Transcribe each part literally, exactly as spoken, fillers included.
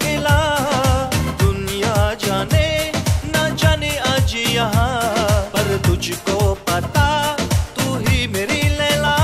अकेला। दुनिया जाने न जाने आज यहाँ, पर तुझको पता तू ही मेरी लैला।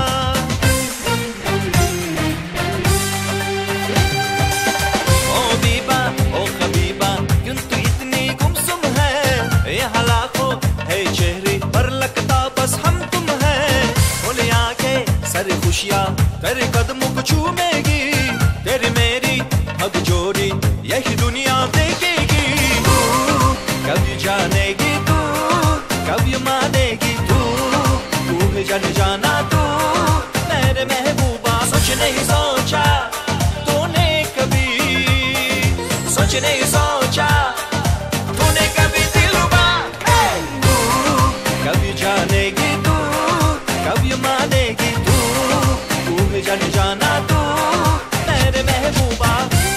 ओ बीबा ओ हबीबा, क्यों तू इतनी गुमसुम है? यहाँ लाखों है चेहरे पर लगता बस हम तुम है। बोले आंखें सारी खुशियाँ तेरे कदमों को चूमेगी, तेरी मेरी हद जोड़ी यही दुनिया देखेगी। कभी जानेगी तू, कभी मानेगी तू, तू है जाने जाना तू मेरे महबूबा। सोच नहीं सोचा तूने कभी, सोच नहीं सोचा तूने कभी दिलरुबा। कभी जानेगी तू, कभी मानेगी तू, तू है जाने जाना तू मेरे महबूबा।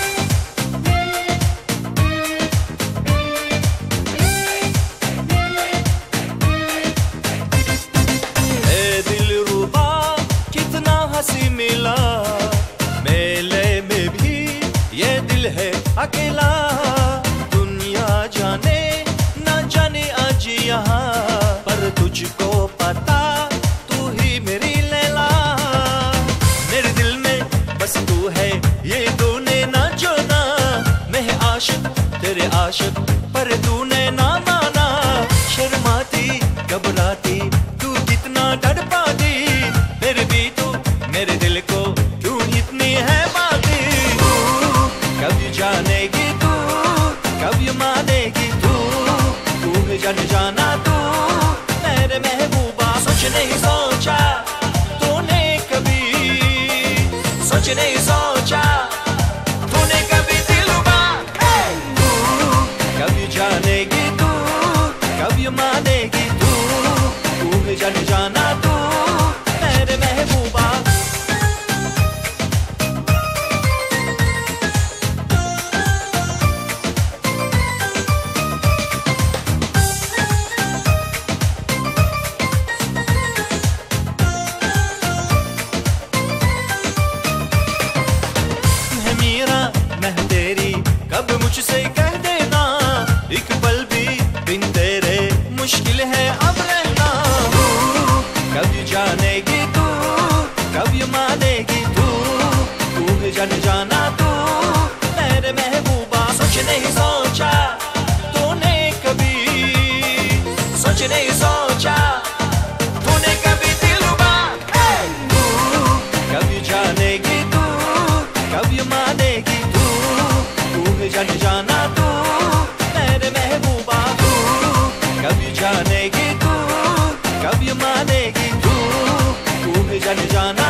ए दिलरुबा कितना हंसी मिला, मेले में भी ये दिल है अकेला। दुनिया जाने न जाने आज यहाँ, पर तुझको पता तू ही मेरी लैला। मेरे दिल में बस तू है ये तूने ना जाना। मैं आशिक तेरे आशिक पर तूने ना माना। शर्माती घबराती तू कितना डर पाती, फिर भी तू मेरे दिल को क्यों इतनी है बाती। कभी जानेगी तू, कभी मानेगी तू, तू है जाने जाना तू मेरे महबूबा। सोच नहीं सोचा तूने कभी, सोच नहीं सोचा तूने कभी दिलरुबा। कभी जानेगी तू, कभी मानेगी तू, तू है जाने जाना तू मेरे महबूबा। मैं तेरी कब मुझसे कह देना, एक पल भी बिन तेरे मुश्किल है अब रहना। कभी जानेगी तू, कभी मानेगी तू, तू है जाने जाना तू मेरे महबूबा। सोच नहीं सोचा तूने कभी, सोच नहीं सोचा तूने कभी दिलरुबा। कभी जानेगी तू, कभी मानेगी तू, तू है जाने जाना तू मेरे महबूबा। कभी जानेगी तू, कभी मानेगी तू, तू है जाने जाना।